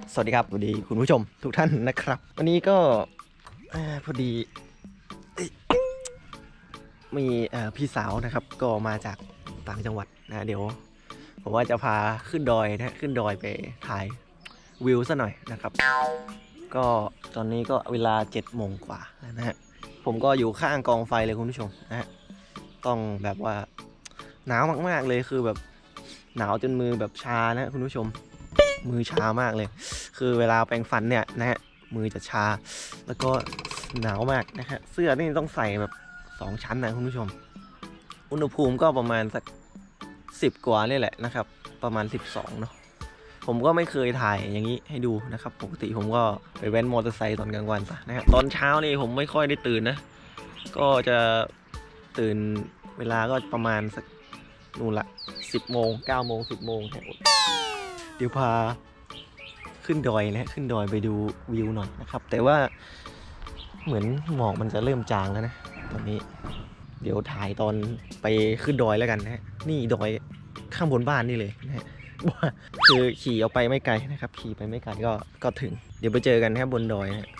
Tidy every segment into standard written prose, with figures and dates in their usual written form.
สวัสดีครับสวัสดีคุณผู้ชมทุกท่านนะครับวันนี้ก็พอดีมีพี่สาวนะครับก็มาจากต่างจังหวัดนะเดี๋ยวผมว่าจะพาขึ้นดอยนะขึ้นดอยไปถ่ายวิวซะหน่อยนะครับก็ตอนนี้ก็เวลา7 โมงกว่าแล้วนะฮะผมก็อยู่ข้างกองไฟเลยคุณผู้ชมนะฮะต้องแบบว่าหนาวมากๆเลยคือแบบหนาวจนมือแบบชานะคุณผู้ชมมือชามากเลยคือเวลาแปรงฟันเนี่ยนะฮะมือจะชาแล้วก็หนาวมากนะฮะเสื้อนี่ต้องใส่แบบ2 ชั้นนะคุณผู้ชมอุณหภูมิก็ประมาณสัก10 กว่านี่แหละนะครับประมาณ12เนาะผมก็ไม่เคยถ่ายอย่างนี้ให้ดูนะครับปกติผมก็ไปแว้นมอเตอร์ไซค์ตอนกลางวันซะนะฮะตอนเช้านี่ผมไม่ค่อยได้ตื่นนะก็จะตื่นเวลาก็ประมาณสักนู่นละ10 โมง9 โมง10 โมงเดี๋ยวพาขึ้นดอยนะขึ้นดอยไปดูวิวหน่อยนะครับแต่ว่าเหมือนหมอกมันจะเริ่มจางแล้วนะตอนนี้เดี๋ยวถ่ายตอนไปขึ้นดอยแล้วกันนะฮะนี่ดอยข้างบนบ้านนี่เลยนะฮะคือขี่ออกไปไม่ไกลนะครับขี่ไปไม่ไกลก็ถึงเดี๋ยวไปเจอกันครับบนดอยนะ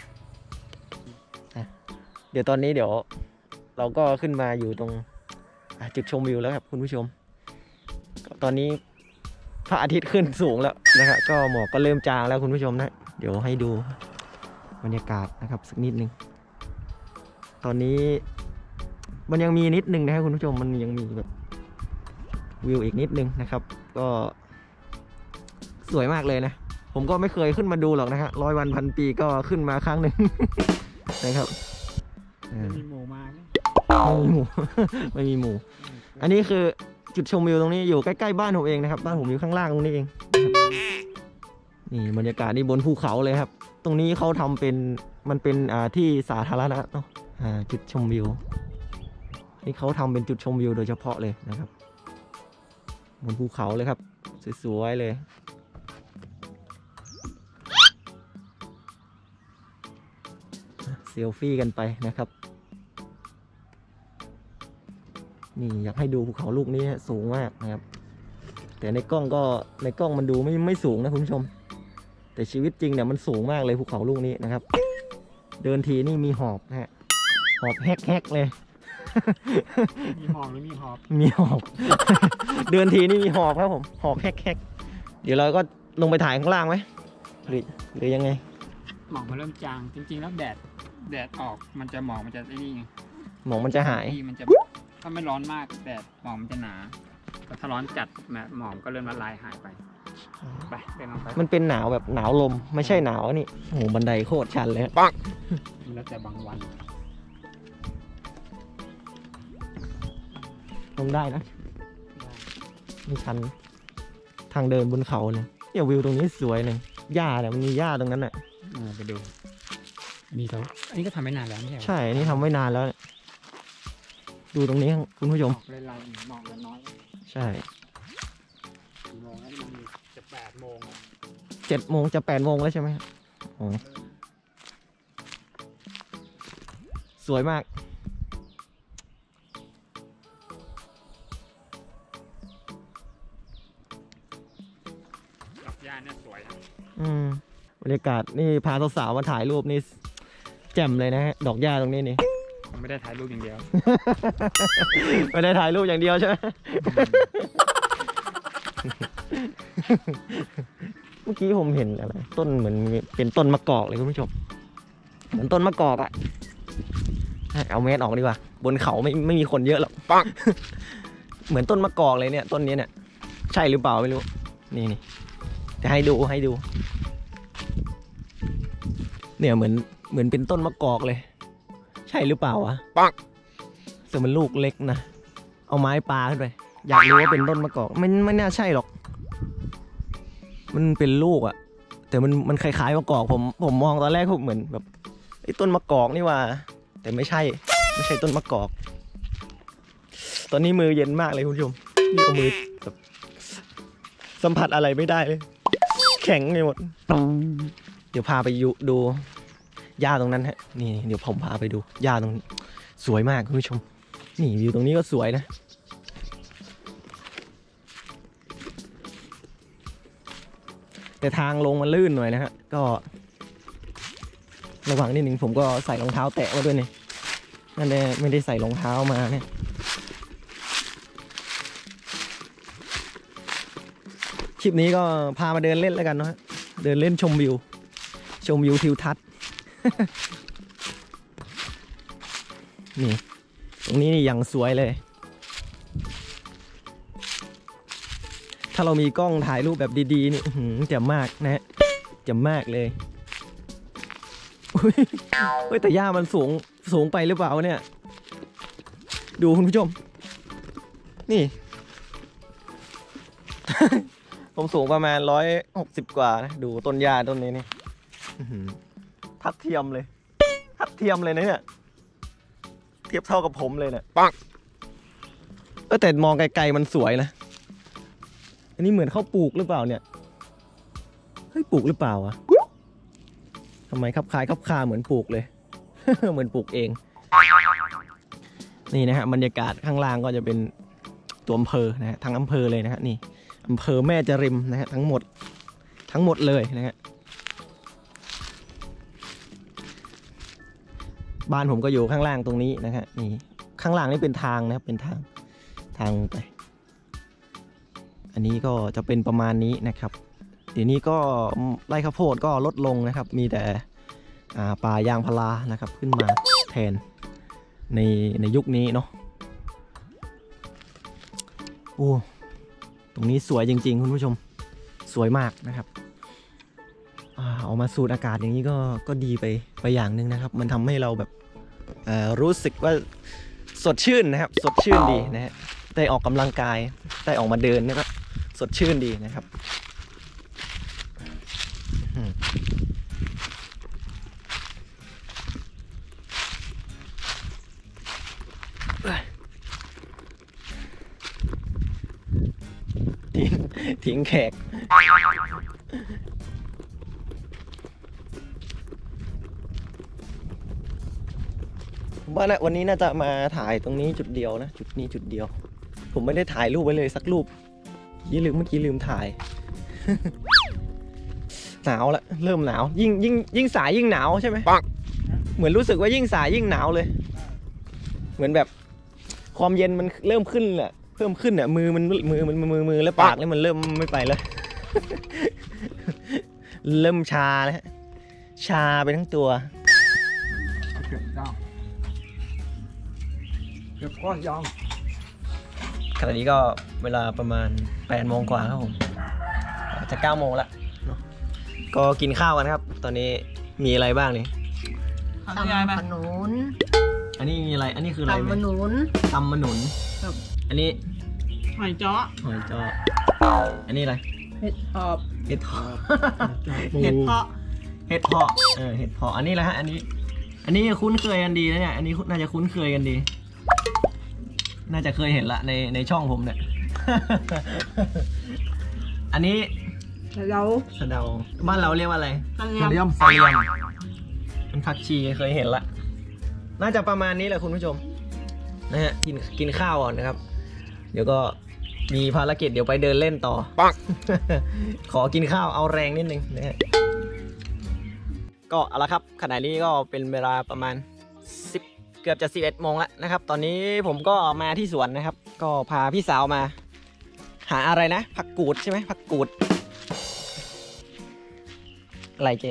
เดี๋ยวตอนนี้เดี๋ยวเราก็ขึ้นมาอยู่ตรงจุดชมวิวแล้วครับคุณผู้ชมตอนนี้พระอาทิตย์ขึ้นสูงแล้วนะครับก็หมอกก็เริ่มจางแล้วคุณผู้ชมนะเดี๋ยวให้ดูบรรยากาศนะครับสักนิดนึงตอนนี้มันยังมีนิดนึงนะครับคุณผู้ชมมันยังมีแบบวิวอีกนิดนึงนะครับก็สวยมากเลยนะผมก็ไม่เคยขึ้นมาดูหรอกนะฮะ100 วันพันปีก็ขึ้นมาครั้งหนึ่งนะครับมีหมูมาไม่มีหมู ไม่มีหมูอันนี้คือจุดชมวิวตรงนี้อยู่ใกล้ๆบ้านผมเองนะครับบ้านผมอยู่ข้างล่างตรงนี้เองนี่บรรยากาศนี่บนภูเขาเลยครับตรงนี้เขาทำเป็นมันเป็นที่สาธารณะเนาะจุดชมวิวนี่เขาทำเป็นจุดชมวิวโดยเฉพาะเลยนะครับบนภูเขาเลยครับสวยๆเลยเซลฟี่กันไปนะครับนี่อยากให้ดูภูเขาลูกนี้สูงมากนะครับแต่ในกล้องมันดูไม่สูงนะคุณผู้ชมแต่ชีวิตจริงเนี่ยมันสูงมากเลยภูเขาลูกนี้นะครับเดินทีนี่มีหอบนะฮะหอบแฮกๆเลยมีหอบหรือมีหอบมีหอบ เดินทีนี่มีหอบครับผมหอบแฮกๆเดี๋ยวเราก็ลงไปถ่ายข้างล่างไหมหรือยังไงหมอกมันเริ่มจางจริงๆแล้วแดดออกมันจะหมอกมันจะไอ้นี่ไงหมอกมันจะหายมันจะถ้าไม่ร้อนมากแดดหมอกมันจะหนาแต่ถ้าร้อนจัดหมอกก็เริ่มละลายหายไปเดินลงไปมันเป็นหนาวแบบหนาวลมไม่ใช่หนาวนี่โอ้โหบันไดโคตรชันเลยปังแล้วแต่บางวันลงได้นะมีชันทางเดินบนเขาเลยเนี่ยวิวตรงนี้สวยเลยหญ้าเนี่ยมันมีหญ้าตรงนั้นน่ะไปดูมีเขาอันนี้ก็ทำไม่นานแล้วไม่ใช่ใช่นี่ทำไม่นานแล้วดูตรงนี้คุณผู้ชมเลยลายหมอกน้อยใช่โมงแล้วมันจะ8 โมง 7 โมงจะ8 โมงแล้วใช่ไหมโอ้สวยมากดอกหญ้าเนี่ยสวยบรรยากาศนี่พาสาวๆมาถ่ายรูปนี่แจ่มเลยนะฮะดอกหญ้าตรงนี้นี่ไม่ได้ถ่ายรูปอย่างเดียวไม่ได้ถ่ายรูปอย่างเดียวใช่ไหม เมื่อกี้ผมเห็นอะไรต้นเหมือนเป็นต้นมะกอกเลยคุณผู้ชมเหมือนต้นมะกอกอะเอาเม็ดออกดีกว่าบนเขาไม่มีคนเยอะหรอกปัง เหมือนต้นมะกอกเลยเนี่ยต้นนี้เนี่ยใช่หรือเปล่าไม่รู้นี่จะให้ดูเนี่ยเหมือนเป็นต้นมะกอกเลยใช่หรือเปล่าวะปังแต่มันลูกเล็กนะเอาไม้ปาขึ้นไปอยากรู้ว่าเป็นต้นมะกอกไม่น่าใช่หรอกมันเป็นลูกอะแต่มันคล้ายๆมะกอกผมมองตอนแรกเหมือนแบบไอ้ต้นมะกอกนี่ว่าแต่ไม่ใช่ต้นมะกอกตอนนี้มือเย็นมากเลยคุณผู้ชมนี่เอามือแบบสัมผัสอะไรไม่ได้เลยแข็งไปหมดเดี๋ยวพาไปดูหญ้าตรงนั้นฮะนี่เดี๋ยวผมพาไปดูหญ้าตรงนี้สวยมากคุณผู้ชมนี่วิวตรงนี้ก็สวยนะแต่แต่ทางลงมันลื่นหน่อยนะฮะก็ระวังนิดนึงผมก็ใส่รองเท้าแตะมาด้วยนี่นั่นแหละไม่ได้ใส่รองเท้ามาเนี่ยคลิปนี้ก็พามาเดินเล่นแล้วกันเนาะเดินเล่นชมวิวทิวทัศน์ นี่ตรงนี้นี่อย่างสวยเลยถ้าเรามีกล้องถ่ายรูปแบบดีๆนี่แจ่มมากนะฮะแจ่มมากเลยเฮ้ยแต่หญ้ามันสูงไปหรือเปล่าเนี่ยดูคุณผู้ชมนี่ ผมสูงประมาณ160 กว่านะดูต้นหญ้าต้นนี้นี่ทัดเทียมเลยนะเนี่ยเทียบเท่ากับผมเลยเนี่ยปังแต่มองไกลๆมันสวยนะอันนี้เหมือนเขาปลูกหรือเปล่าเนี่ยเฮ้ยปลูกหรือเปล่าอะทำไมครับคล้ายครับคาเหมือนปลูกเลย เหมือนปลูกเองนี่นะฮะบรรยากาศข้างล่างก็จะเป็นตัวอำเภอนะฮะทั้งอำเภอเลยนะฮะนี่อำเภอแม่จริมนะฮะทั้งหมดเลยนะฮะบ้านผมก็อยู่ข้างล่างตรงนี้นะฮะนี่ข้างล่างนี่เป็นทางนะครับเป็นทางไปอันนี้ก็จะเป็นประมาณนี้นะครับเดี๋ยวนี้ก็ไร่ข้าวโพดก็ลดลงนะครับมีแต่ป่ายางพารานะครับขึ้นมาแทนในยุคนี้เนาะโอ้ตรงนี้สวยจริงๆคุณผู้ชมสวยมากนะครับออกมาสูดอากาศอย่างนี้ก็ดีไปอย่างหนึ่งนะครับมันทำให้เราแบบรู้สึกว่าสดชื่นนะครับสดชื่นดีนะฮะได้ออกกำลังกายได้ออกมาเดินนะครับสดชื่นดีนะครับทิ้งแขกผมว่านะวันนี้น่าจะมาถ่ายตรงนี้จุดเดียวนะจุดนี้จุดเดียวผมไม่ได้ถ่ายรูปไว้เลยสักรูปเมื่อกี้ลืมถ่าย หนาวละเริ่มหนาวยิ่งสายยิ่งหนาวใช่ไหมเหมือนรู้สึกว่ายิ่งสายยิ่งหนาวเลยเหมือนแบบความเย็นมันเริ่มขึ้นแหละเพิ่มขึ้นเนี่ยมือและปากนี่มันเริ่มไม่ไปแล้ว เริ่มชาแล้วชาไปทั้งตัวเก็บก้อนยองขณะนี้ก็เวลาประมาณ8 โมงกว่าครับผมจะ9 โมงละก็กินข้าวกันครับตอนนี้มีอะไรบ้างนี่ตำขนุนอันนี้มีอะไรอันนี้คืออะไรตำขนุนอันนี้หอยจ้ออันนี้อะไรเห็ดหอบเห็ดเพาะเห็ดเพาะเห็ดเพาะอันนี้แหละฮะอันนี้คุ้นเคยกันดีนะเนี่ยอันนี้น่าจะคุ้นเคยกันดีน่าจะเคยเห็นละในช่องผมเนี่ย อันนี้สะเดาบ้านเราเรียกว่าอะไรสะเลียมเป็นผักชีเคยเห็นละน่าจะประมาณนี้แหละคุณผู้ชมนะฮะกินข้าวก่อนนะครับเดี๋ยวก็มีภารกิจเดี๋ยวไปเดินเล่นต่อ ขอกินข้าวเอาแรงนิดนึงนะฮะก็เอาละครับขณะนี้ก็เป็นเวลาประมาณเกือบจะ11 โมงแล้วนะครับตอนนี้ผมก็มาที่สวนนะครับก็พาพี่สาวมาหาอะไรนะผักกูดใช่ไหมผักกูดอะไรเจ๊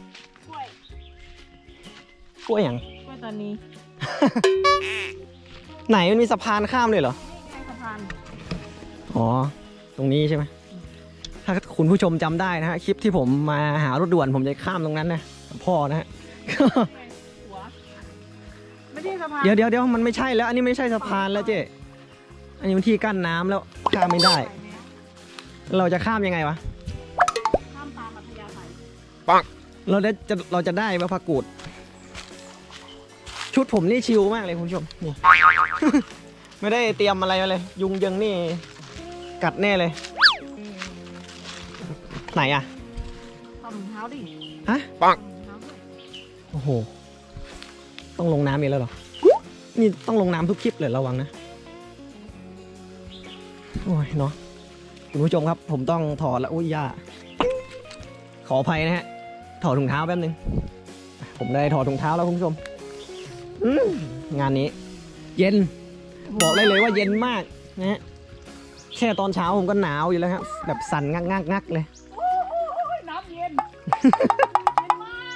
กล้วยอย่างกล้วยตอนนี้ไหนมันมีสะพานข้ามเลยเหรอสะพานอ๋อตรงนี้ใช่ไหมถ้าคุณผู้ชมจำได้นะฮะคลิปที่ผมมาหารถด่วนผมจะข้ามตรงนั้นนะพ่อนะฮะเดี๋ยวมันไม่ใช่แล้วอันนี้ไม่ใช่สะพานแล้วเจ๊อันนี้มันที่กั้นน้ำแล้วข้ามไม่ได้เราจะข้ามยังไงวะข้ามตามอัธยาศัยปังเราจะได้ไหมผักกูดชุดผมนี่ชิลมากเลยคุณผู้ชมนี่ ไม่ได้เตรียมอะไรมาเลยยุงยังนี่กัดแน่เลยไหนอะทำเท้าดิฮะปังโอ้โหต้องลงน้ำอีกแล้วเหรอนี่ต้องลงน้ำทุกคลิปเลยระวังนะโอ้ยเนาะคุณผู้ชมครับผมต้องถอดแล้วโอ้ยยาขออภัยนะฮะถอดถุงเท้าแป๊บนึงผมได้ถอดถุงเท้าแล้วคุณผู้ชมงานนี้ เย็นบอกได้เลยว่าเย็นมากนะฮะแค่ตอนเช้าผมก็หนาวอยู่แล้วครับแบบสั่นงักเลยโอ้ยน้ำเย็น เย็นมาก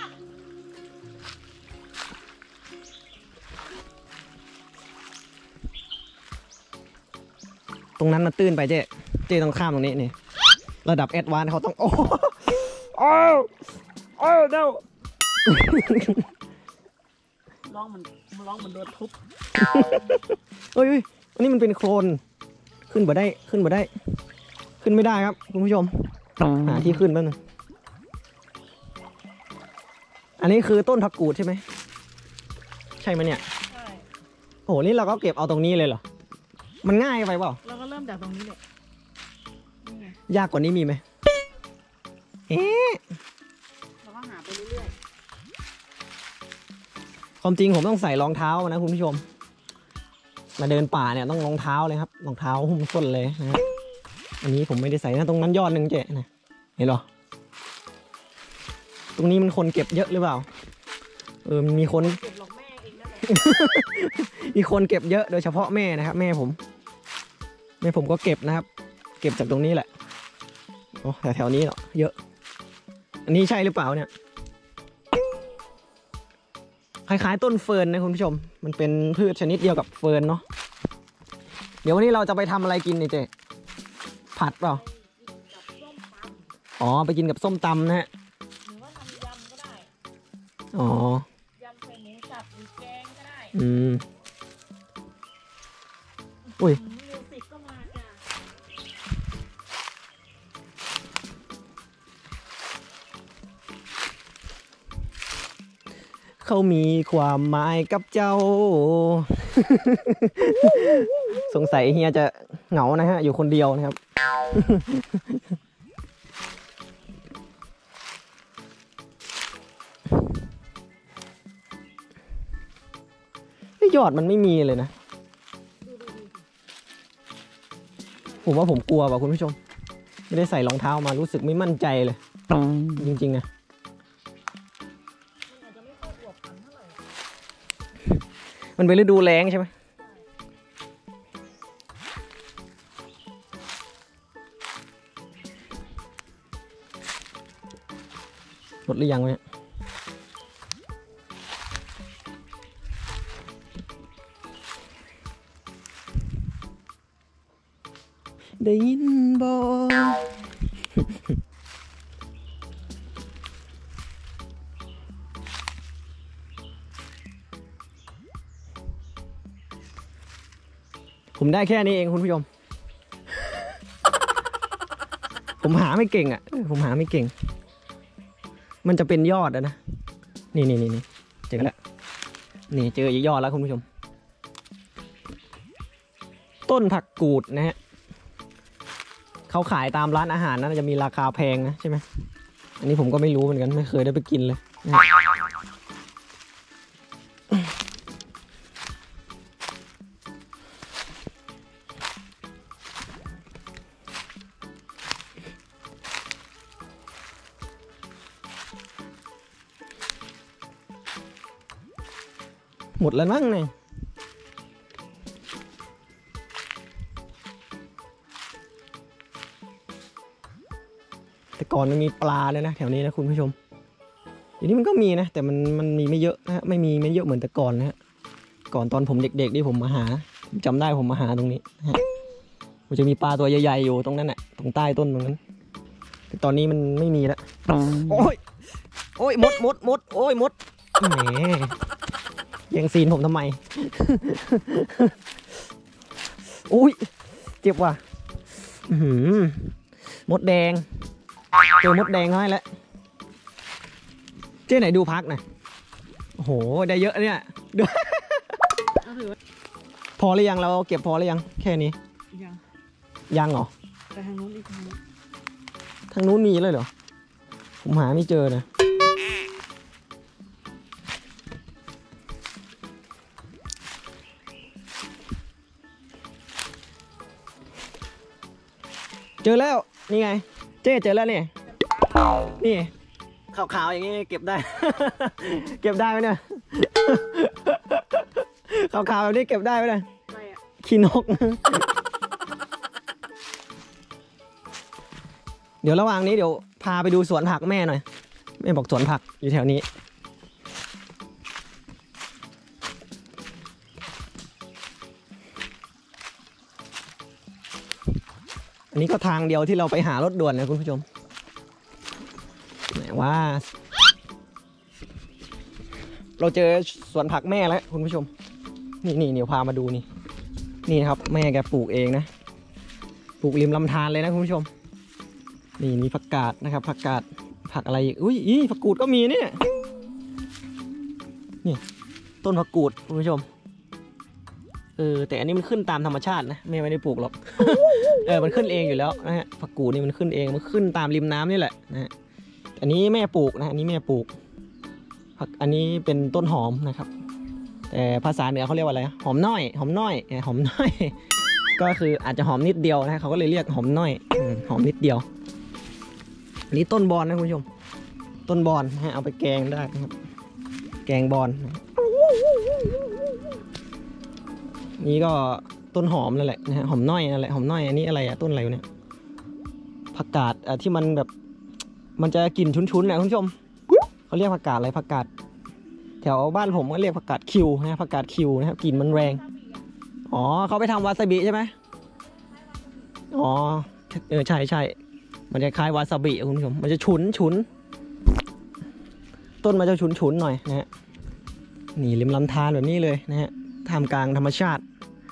ตรงนั้นมันตื้นไปเจ๊ต้องข้ามตรงนี้นี่ระดับแอดวานซ์เขาต้องโอ้เด้าร้องมันโดนทุบเฮ้ยอันนี้มันเป็นโคลนขึ้นบ่ได้ขึ้นไม่ได้ครับคุณผู้ชมหาที่ขึ้นแป๊บนึงอันนี้คือต้นผักกูดใช่ไหมใช่ไหมเนี่ยใช่โอ้โหนี่เราก็เก็บเอาตรงนี้เลยเหรอมันง่ายไปเปล่าเราก็เริ่มจากตรงนี้เลยนี่ไงยากกว่านี้มีไหมเอ๊ะเราก็หาไปเรื่อยความจริงผมต้องใส่รองเท้านะคุณผู้ชมมาเดินป่าเนี่ยต้องรองเท้าเลยครับรองเท้าหุ้มส้นเลยนะฮะอันนี้ผมไม่ได้ใส่นะตรงนั้นยอดหนึ่งเจ๊นะเห็นหรอตรงนี้มันคนเก็บเยอะหรือเปล่ามันมีคนๆเก็บหลอกแม่เองนั่นแหละมีคนเก็บเยอะโดยเฉพาะแม่นะครับแม่ผมก็เก็บนะครับ เก็บจากตรงนี้แหละโอ้แถวๆนี้เนาะเยอะ อันนี้ใช่หรือเปล่าเนี่ยคล้ายๆต้นเฟิร์นนะคุณผู้ชมมันเป็นพืชชนิดเดียวกับเฟิร์นเนาะเดี๋ยววันนี้เราจะไปทำอะไรกินเนี่ยเจ๊ผัดเปล่ากับส้มตำอ๋อไปกินกับส้มตำนะฮะหรือว่าทำยำก็ได้อ๋อยำใส่หมูสับหรือแกงก็ได้อุ้ยมิวสิกก็มาจ้ะเขามีความหมายกับเจ้า สงสัยเฮียจะเหงานะฮะอยู่คนเดียวนะครับ ยอดมันไม่มีเลยนะผมว่าผมกลัวว่ะคุณผู้ชมไม่ได้ใส่รองเท้ามารู้สึกไม่มั่นใจเลยจริงๆนะมันอาจจะไม่ค่อยอวบอันเท่าไหร่มันเป็นฤดูแล้งใช่ไหมหมดหรือยังเนี่ยได้ยินบ่ผมได้แค่นี้เองคุณผู้ชม ผมหาไม่เก่งอ่ะผมหาไม่เก่ง มันจะเป็นยอดนะนี่เจอแล้วนี่เจออีกยอดแล้วคุณผู้ชมต้นผักกูดนะฮะเขาขายตามร้านอาหารนะจะมีราคาแพงนะใช่ไหมอันนี้ผมก็ไม่รู้เหมือนกันไม่เคยได้ไปกินเลยนะหมดแล้วมั้งเนี่ยแต่ก่อนมันมีปลาเลยนะแถวนี้นะคุณผู้ชมเดี๋ยวนี้มันก็มีนะแต่มันมีไม่เยอะนะฮะไม่เยอะเหมือนแต่ก่อนนะฮะก่อนตอนผมเด็กๆที่ผมมาหาจำได้ผมมาหาตรงนี้นะฮะมันจะมีปลาตัวใหญ่ๆอยู่ตรงนั้นแหละตรงใต้ต้นตรงนั้นแต่ตอนนี้มันไม่มีแล้วโอ้ยมดโอ้ยมดแหมยังซีนผมทำไม อุ้ยเจ็บว่ะมดแดงเจอมดแดงน้อยแล้วเจ๊ไหนดูพักหน่อยโอ้โหได้เยอะเนี่ยก็ถือว่าพอหรือยังเราเก็บพอหรือยังแค่นี้ ยังเหรอไปทางนู้นอีกทางนู้นทางนู้นมีเลยเหรอผมหาไม่เจอนะเจอแล้วนี่ไงเจ๊เจอแล้วนี่ขาวๆอย่างนี้เก็บได้ เก็บได้ไหมเนี่ย ขาวๆแบบนี้เก็บได้ไหมเนี่ยอะไรอ่ะขี้นก เดี๋ยวระหว่างนี้เดี๋ยวพาไปดูสวนผักแม่หน่อยแม่บอกสวนผักอยู่แถวนี้อันนี้ก็ทางเดียวที่เราไปหารถด่วนนะคุณผู้ชมไหนว่า เราเจอสวนผักแม่แล้วคุณผู้ชมนี่เดี๋ยวพามาดูนี่นะครับแม่แกปลูกเองนะปลูกริมลำธารเลยนะคุณผู้ชมนี่มีผักกาดนะครับผักกาดผักอะไรอีกอุ้ยผักกูดก็มีเนี่ยนี่ต้นผักกูดคุณผู้ชมแต่อันนี้มันขึ้นตามธรรมชาตินะแม่ไม่ได้ปลูกหรอก มันขึ้นเองอยู่แล้วนะฮะผักกูดนี่มันขึ้นเองมันขึ้นตามริมน้ำนี่แหละนะฮะอันนี้แม่ปลูกนะอันนี้แม่ปลูกผักอันนี้เป็นต้นหอมนะครับแต่ภาษาเหนือเขาเรียกว่าอะไรหอมน้อยหอมน้อย ก็คืออาจจะหอมนิดเดียวนะเขาก็เลยเรียกหอมน้อยหอมนิดเดียวอันนี้ต้นบอนนะคุณผู้ชมต้นบอนให้เอาไปแกงได้นะครับแกงบอนนี่ก็ต้นหอมนั่นแหละนะฮะหอมน้อยนั่นแหละหอมน้อยอันนี้อะไรอะต้นอะไรเนี่ยผักกาดที่มันแบบมันจะกลิ่นชุนๆนะคุณผู้ชมเขาเรียกผักกาดอะไรผักกาดแถวบ้านผมก็เรียกผักกาดคิวนะผักกาดคิวนะครับกลิ่นมันแรงอ๋อเขาไปทำวาซาบิใช่ไหมอ๋อใช่มันจะคล้ายวาซาบิคุณผู้ชมมันจะฉุนต้นมันจะฉุนหน่อยนะฮะนี่ริมลำธารแบบนี้เลยนะฮะท่ามกลางธรรมชาติ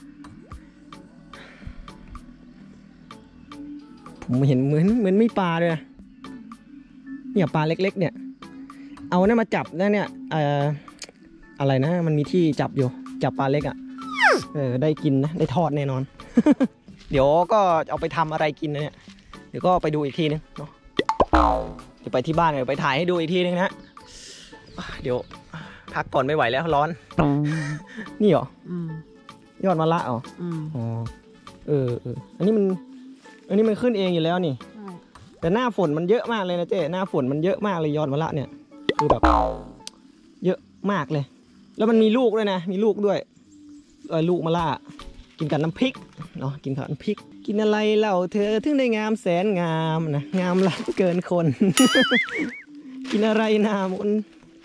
ผมเห็นเหมือนมีปลาด้วยนะเนี่ยปลาเล็กๆเนี่ยเอาเนี่ยมาจับนะเนี่ยอะไรนะมันมีที่จับอยู่จับปลาเล็กอ่ะได้กินนะได้ทอดแน่นอน เดี๋ยวก็เอาไปทำอะไรกินนะเนี่ยเดี๋ยวก็ไปดูอีกทีนึงเนาะเดี๋ยวไปที่บ้านเดี๋ยวไปถ่ายให้ดูอีกทีนึงนะเดี๋ยวพักก่อนไม่ไหวแล้วร้อน นี่เหรอยอดมะละเหรออ๋ออันนี้มันขึ้นเองอยู่แล้วนี่แต่หน้าฝนมันเยอะมากเลยนะเจ๊หน้าฝนมันเยอะมากเลยยอดมะละเนี่ยคือแบบเยอะมากเลยแล้วมันมีลูกด้วยนะมีลูกด้วยลูกมะละกินกับน้ำพริกเนาะกินกับน้ำพริกกินอะไรเล่าเธอถึงได้งามแสนงามนะงามล้ำเกินคน กินอะไรนามน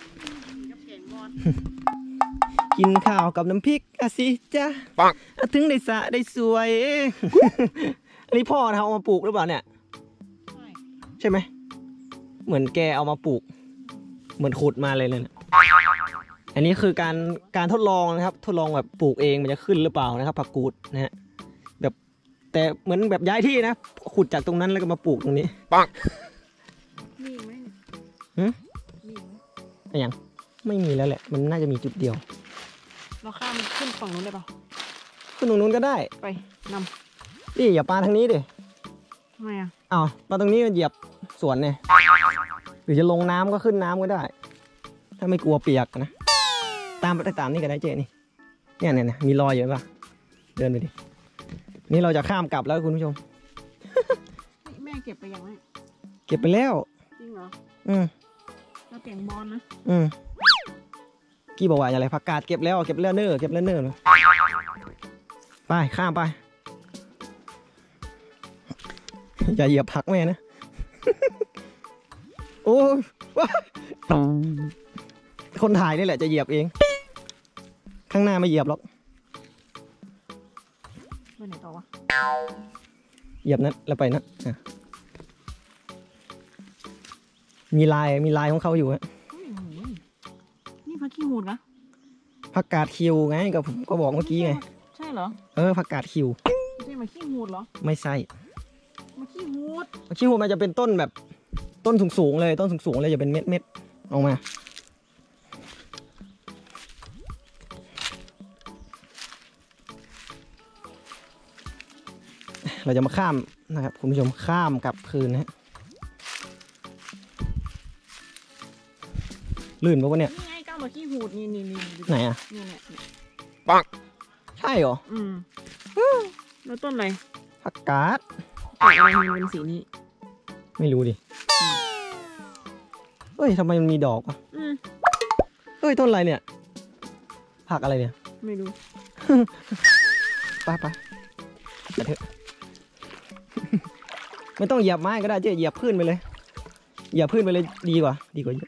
กินข้าวกับน้ำพริกอะสิจ้ะถึงได้สะได้สวย อันนี้พ่อเขาเอามาปลูกหรือเปล่าเนี่ยใช่ไหมเหมือนแกเอามาปลูกเหมือนขุดมาเลยเนี่ยอันนี้คือการทดลองนะครับทดลองแบบปลูกเองมันจะขึ้นหรือเปล่านะครับผักกูดนะฮะแบบแต่เหมือนแบบย้ายที่นะขุดจากตรงนั้นแล้วก็มาปลูกตรงนี้มีไหมอะไรอย่างไม่มีแล้วแหละมันน่าจะมีจุดเดียวเราข้ามขึ้นฝั่งนู้นได้ปะขึ้นตรงนู้นก็ได้ไปนำนี่อย่าปาทางนี้ดิทำไมอ่ะอ้าวปาตรงนี้เหยียบสวนเนี่ยหรือจะลงน้ำก็ขึ้นน้ำก็ได้ถ้าไม่กลัวเปียกนะตามนี่ก็ได้เจนี่เนี่ยมีรอยอยู่ป่ะเดินไปดินี่เราจะข้ามกลับแล้วคุณผู้ชมแม่เก็บไปยังไงเก็บไปแล้วจริงเหรอเราแกงบอลนะกี้บอกว่าอะไรผักกาดเก็บแล้วเนอไปข้ามไปอย่าเหยียบผักแม่นะ โอ้ยคนถ่ายนี่แหละจะเหยียบเองข้างหน้าไม่เหยียบหรอกไปไหนต่อวะเหยียบนั้นแล้วไปนะมีลายของเขาอยู่ฮะนี่ผักขี้หูดนะผักกาดคิวไงก็บอกเมื่อกี้ไงใช่เหรอผักกาดคิวไม่ใช่ผักขี้หูดเหรอไม่ใช่ผักขี้หูดมันจะเป็นต้นแบบต้นสูงเลยจะเป็นเม็ดออกมาเราจะมาข้ามนะครับคุณผู้ชมข้ามกลับคืนนะลื่นปะวะเนี่ยนี่ไงก้าวมาขี้หูดนี่ไหนอ่ะนี่ปักใช่เหรอแล้วต้นอะไรผักกาดอะไรมันเป็นสีนี้ไม่รู้ดิเฮ้ยทำไมมันมีดอกวะเฮ้ยต้นอะไรเนี่ยผักอะไรเนี่ยไม่รู้ ไปไปเถอะไม่ต้องเหยียบไม้ก็ได้เจ๊เหยียบพื้นไปเลยเหยียบพื้นไปเลยดีกว่าเยอะ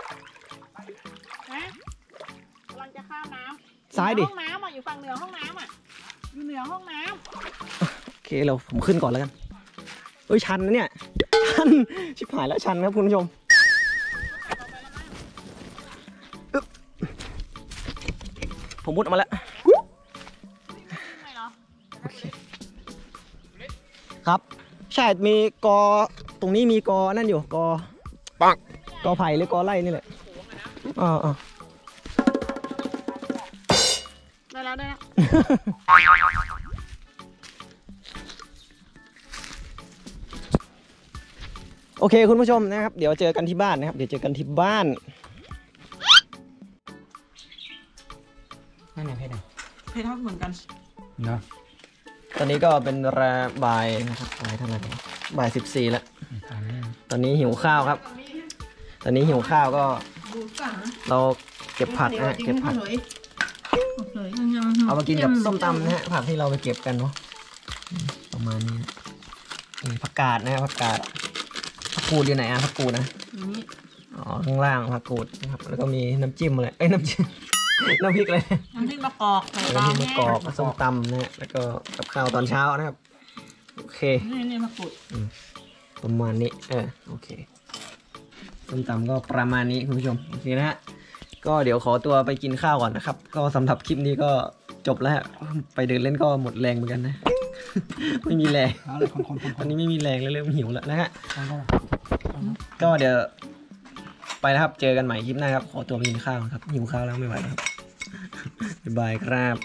กำลังจะข้ามน้ำซ้ายดิห้องน้ำอ่ะอยู่ฝั่งเหนือห้องน้ำอ่ะอยู่เหนือห้องน้ำโอเคผมขึ้นก่อนแล้วกันเอ้ยชันนะเนี่ยชันชิบหายแล้วชันครับคุณผู้ชมอึ๊บผมมุดออกมาแล้วโอเคครับใช่มีกอตรงนี้มีกอนั่นอยู่กอปังกอไผ่หรือกอไร่นี่แหละได้แล้วโอเคคุณผู้ชมนะครับเดี๋ยวเจอกันที่บ้านนะครับเดี๋ยวเจอกันที่บ้านนั่นไหนเพชรเพชรเหมือนกันเนาะตอนนี้ก็เป็นบ่ายนะครับบ่ายเท่าไหร่บ่าย14แล้วตอนนี้หิวข้าวครับตอนนี้หิวข้าวก็เราเก็บผักนะเก็บผักเอามากินกับส้มตำนะฮะผักที่เราไปเก็บกันเนาะประมาณนี้ผักกาดนะผักกาดผักกูดอยู่ไหนผักกูดนะอ๋อข้างล่างผักกูดนะครับแล้วก็มีน้ำจิ้มอะไรน้ำจิ้มน้ำพริกเลยน้ำพริกมะกอกน้ำพริกมะกอกส้มตำนะฮะแล้วก็กับข้าวตอนเช้านะครับโอเคนี่มะกรูดประมาณนี้โอเคส้มตำก็ประมาณนี้คุณผู้ชมโอเคนะฮะก็เดี๋ยวขอตัวไปกินข้าวก่อนนะครับก็สำหรับคลิปนี้ก็จบแล้วไปเดินเล่นก็หมดแรงเหมือนกันนะไม่มีแรงตอนนี้ไม่มีแรงแล้วเริ่มหิวแล้วนะฮะก็เดี๋ยวไปแล้วครับเจอกันใหม่คลิปหน้าครับขอตัวไปกินข้าวครับหิวข้าวแล้วไม่ไหวครับบ๊ายบายครับ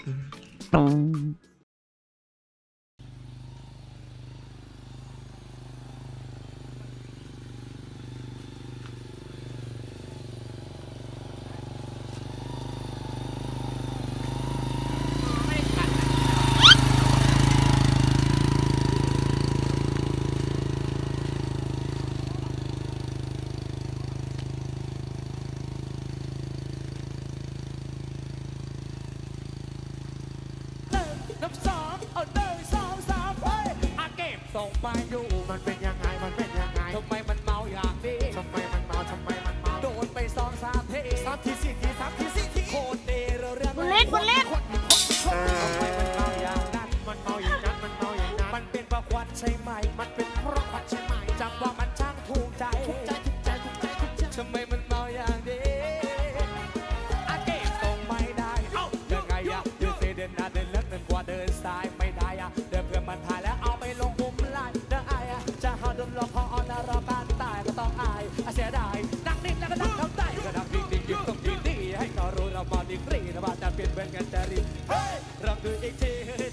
ส่งไปดูมันเป็นยังไงทำไมมันเมาอย่างนี้ทำไมมันเมาโดนไป2-3 ที3 ที 4 ที 3 ที 4 ทีโคตรดีเรื่องบุญเล็กทำไมมันเมาอย่างนั้นมันเมาอย่างมันเป็นเพราะควันใช่ไหมมันเป็นเพราะควันใช่ไหมจับว่ามันช่างถูกใจทำไมมันเมาอย่างนี้อาเก็บส่งไม่ได้ยังไงอะยืนเดินหน้าเดินเลิกเดินกว่าเดินซ้ายไม่ได้อะเดินเพื่อมันถ่ายแล้วเอาไปลงมุมไลน์เดินอายจะหาดมรอพออนรอการตายก็ต้องอายเสียดายนั่งนิ่งแล้วก็นั่งทำใจก็นั่งนิ่งยิ้มต้องดีให้เขารู้เรามองดีกรีนะว่าจะเปลี่ยนแปลงกันจะรีบเฮ้ยรำดูอีกที